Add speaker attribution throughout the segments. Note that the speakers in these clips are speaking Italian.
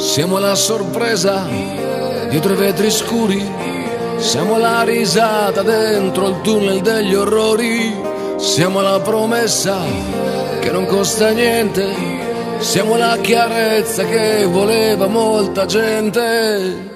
Speaker 1: Siamo la sorpresa dietro i vetri scuri, siamo la risata dentro il tunnel degli orrori, siamo la promessa che non costa niente, siamo la chiarezza che voleva molta gente.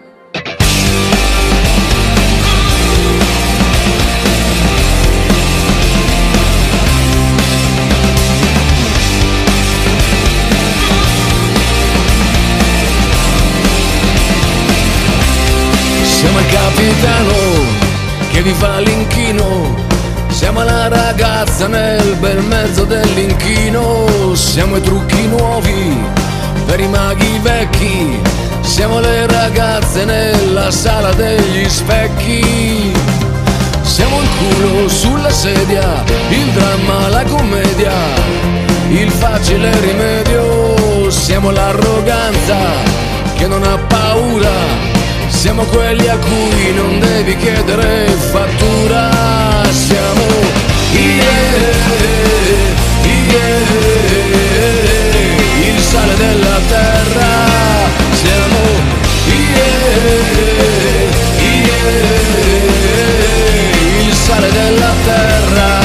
Speaker 1: Siamo il capitano che vi fa l'inchino, siamo la ragazza nel bel mezzo dell'inchino, siamo i trucchi nuovi per i maghi vecchi, siamo le ragazze nella sala degli specchi. Siamo il culo sulla sedia, il dramma, la commedia, il facile rimedio, siamo l'arroganza che non ha paura, siamo quelli a cui non devi chiedere fattura. Siamo il sale della terra. Siamo il sale della terra.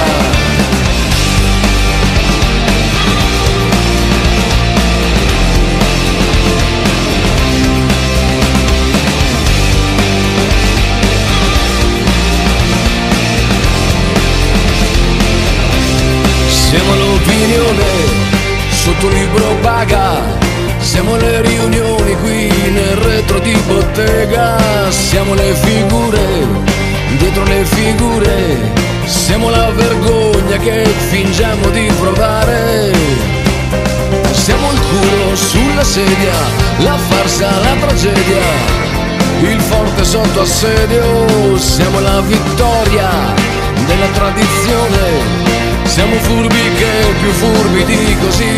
Speaker 1: Siamo l'opinione sotto libro paga, siamo le riunioni qui nel retro di bottega, siamo le figure dietro le figure, siamo la vergogna che fingiamo di provare, siamo il culo sulla sedia, la farsa, la tragedia, il forte sotto assedio, siamo la vittoria della tradizione, siamo furbi che più furbi di così